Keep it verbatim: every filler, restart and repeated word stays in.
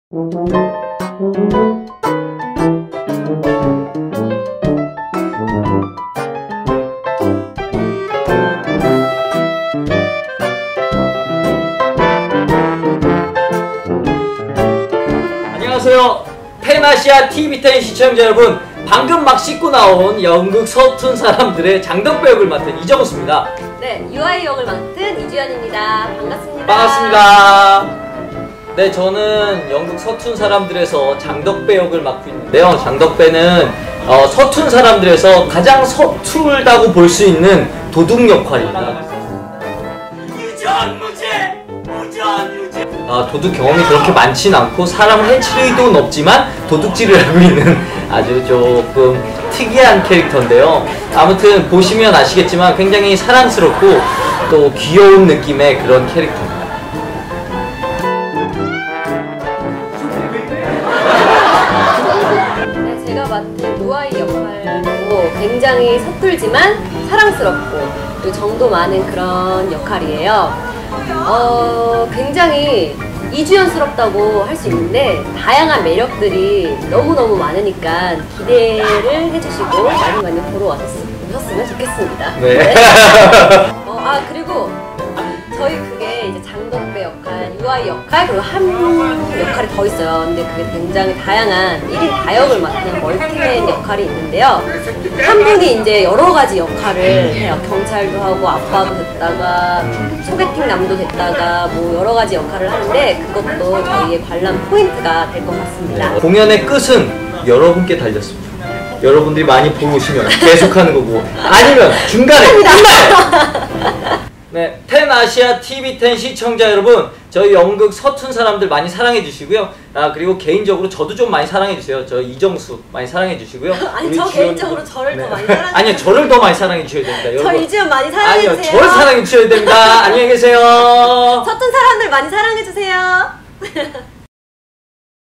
안녕하세요. 팬아시아 티비텐 시청자 여러분, 방금 막 씻고 나온 연극 서툰 사람들의 장덕배 역을 맡은 이정수입니다. 네, 유아이 역을 맡은 이주연입니다. 반갑습니다. 반갑습니다. 네, 저는 연극 서툰 사람들에서 장덕배 역을 맡고 있는데요. 장덕배는 어, 서툰 사람들에서 가장 서툴다고 볼 수 있는 도둑 역할입니다. 유전무죄! 무전유죄! 아, 도둑 경험이 그렇게 많진 않고 사람을 해칠 의도는 없지만 도둑질을 하고 있는 아주 조금 특이한 캐릭터인데요. 아무튼 보시면 아시겠지만 굉장히 사랑스럽고 또 귀여운 느낌의 그런 캐릭터입니다. 네, 제가 맡은 유아이 역할도 굉장히 서툴지만 사랑스럽고 또 정도 많은 그런 역할이에요. 어, 굉장히 이주연스럽다고 할 수 있는데 다양한 매력들이 너무너무 많으니까 기대를 해주시고 많이 많이 보러 와주셨으면 좋겠습니다. 네. 네. 어, 아 그리고 저희 그게 이제 장덕배 역할, 유아이 역할, 그리고 한 역할이 더 있어요. 근데 그게 굉장히 다양한 일 인 다역을 맡는 멀티맨 역할이 있는데요. 한 분이 이제 여러 가지 역할을 해요. 경찰도 하고 아빠도 됐다가 소개팅 남도 됐다가 뭐 여러 가지 역할을 하는데 그것도 저희의 관람 포인트가 될 것 같습니다. 공연의 끝은 여러분께 달렸습니다. 여러분들이 많이 보러 오시면 계속하는 거고 아니면 중간에 끝나요. 네, 팬아시아 티비텐 시청자 여러분, 저희 연극 서툰 사람들 많이 사랑해 주시고요. 아 그리고 개인적으로 저도 좀 많이 사랑해 주세요. 저 이정수 많이 사랑해 주시고요. 아니 저 개인적으로 저를 네. 더 많이 사랑해 아니요, 저를 더 많이 사랑해 주셔야 됩니다. 저 여러분. 이주연 많이 사랑해 아니요, 주세요. 저를 사랑해 주셔야 됩니다. 안녕히 계세요. 서툰 사람들 많이 사랑해 주세요.